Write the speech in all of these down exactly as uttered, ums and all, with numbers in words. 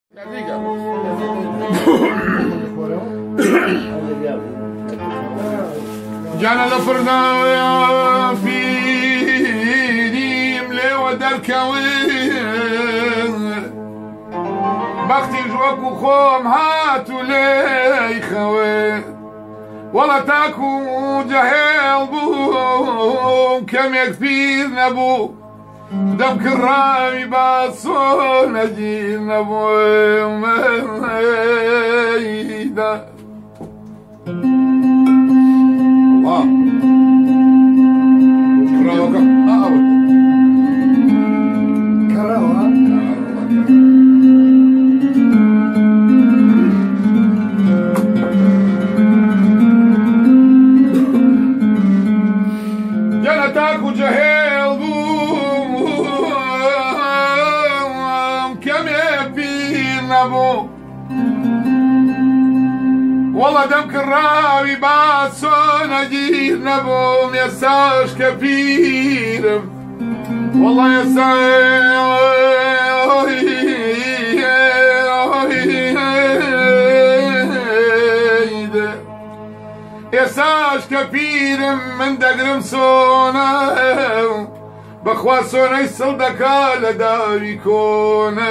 جانا لفرنا في ديم لي ودركوين بختي جوك وخوم هاتوا لي خوين والله تاكو جهيل بو كم يكفي نبو دمك الرامي باصون اجيل نبو ميدا الله كراوك اول كراوك جنتك وجهيل بوم كم يبين ابو والله دمك الراوي باسون اجير نبوم يساش كبير والله يساش يساش كبير من دقرم سونا بخوا سونا يصلدك على داوي كون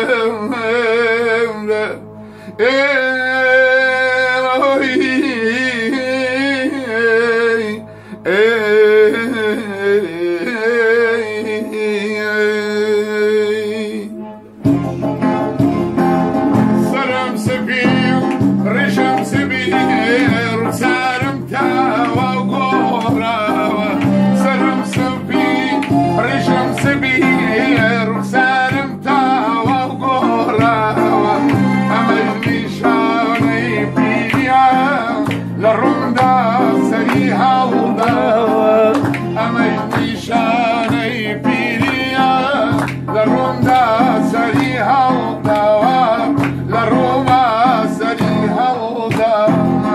سرم سبيل رشم سبيل سرم تاوى وغورا سرم سبيل رشم سبيل سرم تاوى وغورا أمجني شاني بيا للرمدة سريها الضوء أمجني شاني بيا للرمدة سريها الضوء للروما سريها الضوء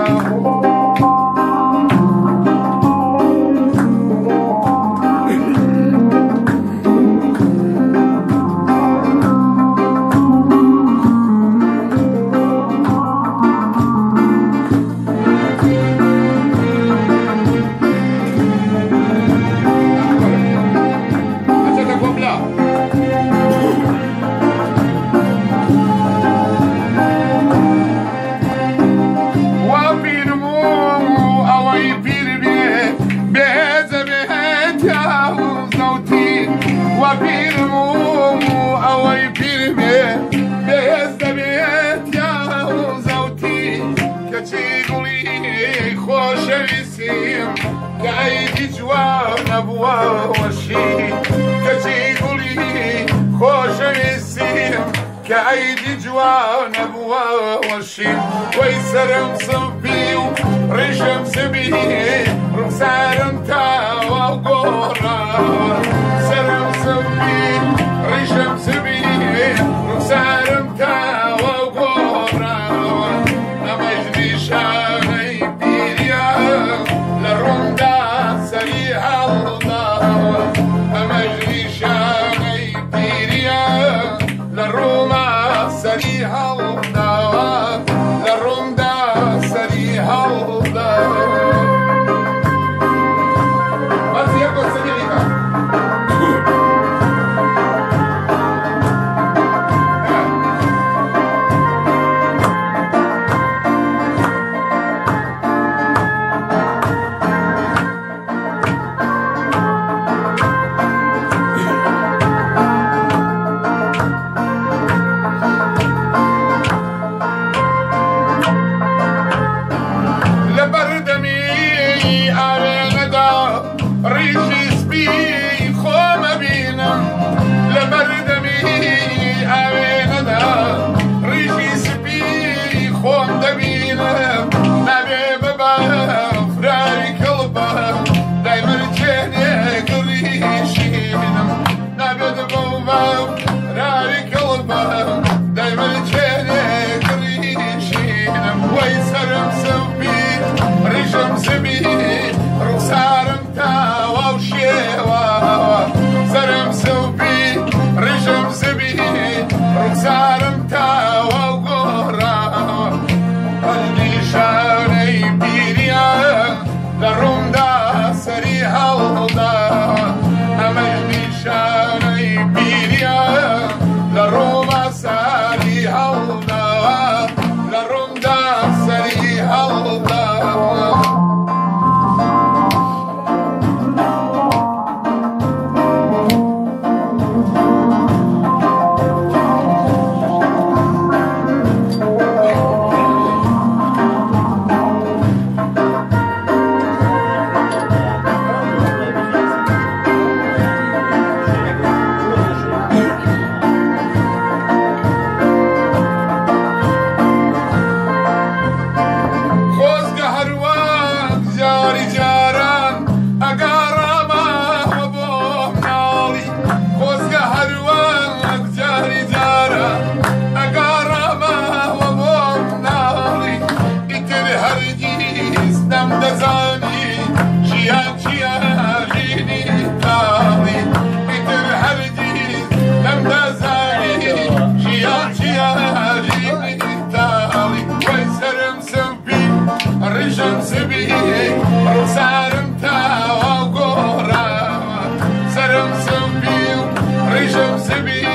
كعيدي جوان أبوه وشيم كتيقولي خوش يسيم كعيدي جوان أبوه وشيم ويسرم صبيو رشم سبيه رمسارم تاوى وقورا سرم صبيه رشم سبيه رمسارم تاوى وقورا أمجني شاني بيريا للرمدة سريع الضوء أمجري شامي بيريا للروما سريع الضوء للرمدة سريع الضوء بس يكون سريعك ريشم سبيل ريشم سبيل